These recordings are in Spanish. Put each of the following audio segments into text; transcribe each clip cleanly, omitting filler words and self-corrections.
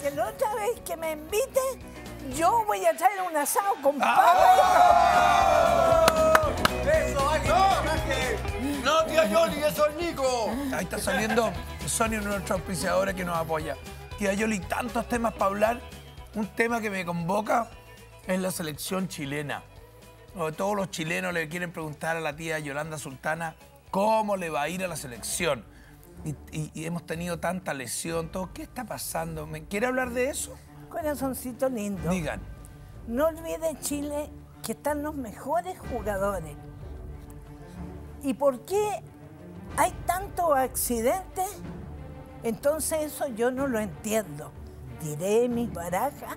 que la otra vez que me invite, yo voy a traer un asado con papa. ¡Eso, alguien! ¡No, tía Yoli, eso es Nico! Ahí está saliendo Sony, uno de nuestros auspiciadores que nos apoya. Tía Yoli, tantos temas para hablar. Un tema que me convoca es la selección chilena. Todos los chilenos le quieren preguntar a la tía Yolanda Sultana cómo le va a ir a la selección. Y hemos tenido tanta lesión, todo. ¿Qué está pasando? ¿Quiere hablar de eso? Corazoncito lindo. Digan. No olvide, Chile, que están los mejores jugadores. ¿Y por qué hay tantos accidentes? Entonces eso yo no lo entiendo. Tiré mis barajas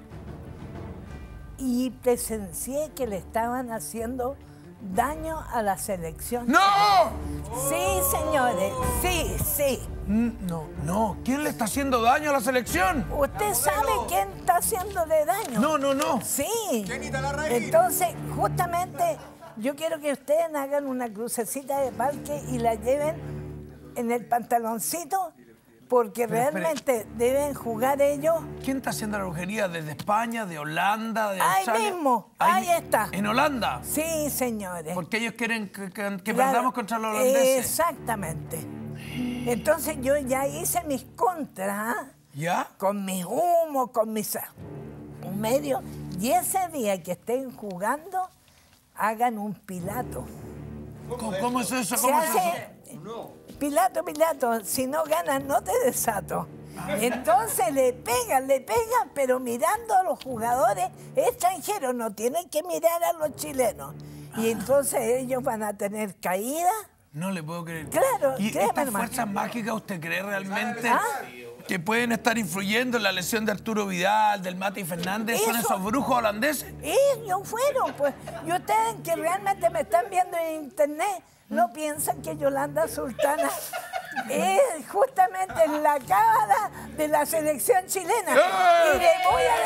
y presencié que le estaban haciendo daño a la selección. ¡No! Sí, señores, sí. No. ¿Quién le está haciendo daño a la selección? ¿Usted sabe quién está haciéndole daño? No. Sí. ¿Quién la raíz? Entonces, justamente, yo quiero que ustedes hagan una crucecita de parque y la lleven en el pantaloncito, porque realmente deben jugar ellos. ¿Quién está haciendo la brujería? ¿Desde España, de Holanda, de Ahí Australia? mismo, ahí está. ¿En Holanda? Sí, señores. Porque ellos quieren que Claro, perdamos contra los holandeses. Exactamente. Entonces yo ya hice mis contras, ¿ah? ¿Ya? Con mis humos, con mis medios. Y ese día que estén jugando, hagan un pilato. ¿Cómo es eso? Se ¿Cómo es eso? hace Pilato, si no ganan no te desato. Entonces le pegan, pero mirando a los jugadores extranjeros, no tienen que mirar a los chilenos. Y entonces ellos van a tener caída. No le puedo creer. Claro, ¿Y créeme, estas hermano. fuerzas mágicas usted cree realmente ¿Ah? que pueden estar influyendo en la lesión de Arturo Vidal, del Mati Fernández? ¿Son Eso. esos brujos holandeses? Ellos fueron, pues. Y ustedes que realmente me están viendo en internet, no piensan que Yolanda Sultana es justamente la cábala de la selección chilena. Y le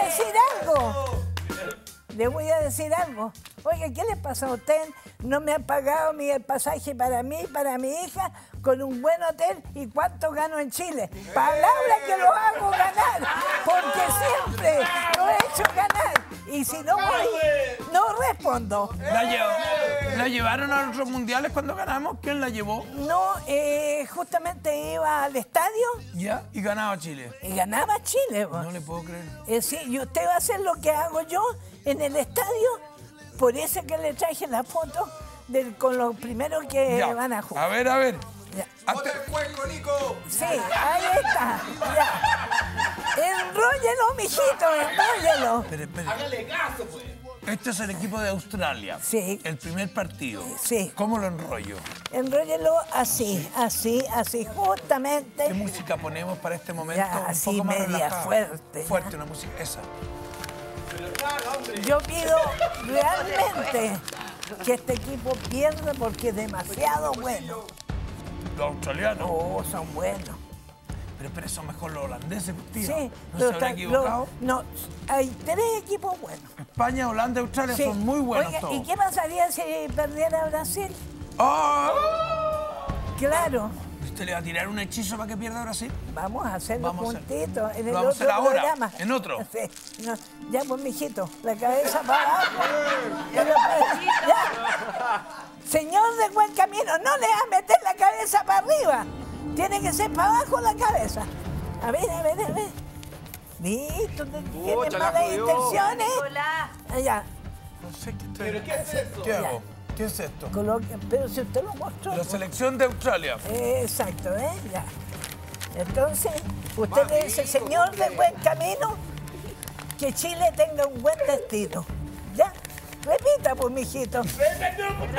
voy a decir algo. Oiga, ¿qué le pasa a usted? No me ha pagado el pasaje para mí, para mi hija, con un buen hotel. ¿Y cuánto gano en Chile? Palabra que lo hago ganar, porque siempre lo he hecho ganar. Y si no voy, no respondo. ¿La llevaron a los mundiales cuando ganamos? ¿Quién la llevó? No, justamente iba al estadio ¿Ya? Y ganaba Chile. y ganaba Chile. Pues. No le puedo creer. Sí, y usted va a hacer lo que hago yo en el estadio. Por eso que le traje la foto con los primeros que Ya. van a jugar. A ver. Ya. ¡Bota el cuenco, Nico! Sí, ahí está. Ya. Enróllelo, mijito, enróllelo. Espere. Hágale caso, pues. Este es el equipo de Australia. Sí. El primer partido. Sí. ¿Cómo lo enrollo? Enróllelo así, justamente. ¿Qué música ponemos para este momento? Ya, Un así poco más media relajada. fuerte, Fuerte, ya. una música. Esa. Yo pido realmente que este equipo pierda porque es demasiado bueno. Los australianos. Oh, son buenos. Pero son mejor los holandeses, tío. Sí, ¿No se habrá equivocado? no, hay 3 equipos buenos. España, Holanda y Australia Sí. son muy buenos Oiga, todos. ¿y qué pasaría si perdiera Brasil? ¡Oh! Claro, ¿Usted le va a tirar un hechizo para que pierda Brasil? vamos a hacerlo Vamos a hacer- juntitos en el Lo vamos a otro hacer ahora, programa. en otro. Sí. No, ya, pues, mijito, la cabeza para abajo. Ya. Señor de buen camino, no le va a meter la cabeza para arriba. Tiene que ser para abajo la cabeza. A ver. Listo, tiene Pucha, la malas jodió. intenciones. Allá, No sé qué estoy... ¿Pero qué es eso? ¿Qué hago? ¿Qué es esto? pero si usted lo mostró. La selección de Australia. Exacto, Ya. Entonces, usted le dice, señor de buen camino, que Chile tenga un buen destino. ¿Ya? Repita, pues, mijito. ¡Está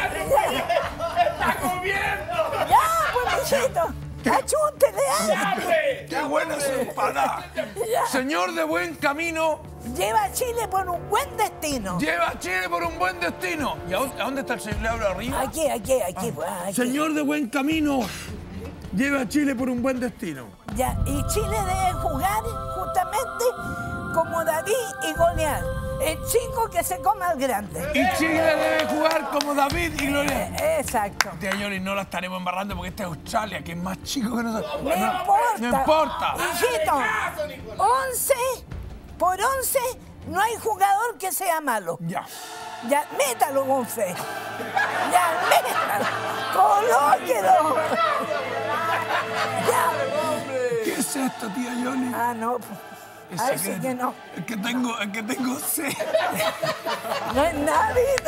comiendo! Ya, pues, mijito. Achúntele, ¡Hable! ¡Qué buena esa empanada! Ya. Señor de buen camino, Lleva a Chile por un buen destino. lleva a Chile por un buen destino. ¿Y a dónde está el señor? ¿Le hablo arriba? Aquí, pues, aquí. Señor de buen camino, lleva a Chile por un buen destino. Ya, y Chile debe jugar justamente como David y Goliat. El chico que se coma al grande. Y Chile debe jugar como David y Gloria. Exacto. Tía Yoli, no la estaremos embarrando porque esta es Australia, que es más chico que nosotros. No importa. No importa. Hijito, 11 por 11 no hay jugador que sea malo. Ya. Ya, métalo con fe. Ya, métalo. Colóquelo. Ya. ¿Qué es esto, tía Yoli? Ah, no. Es Ahí sí secreto. que no. Es que tengo sed. No es nada de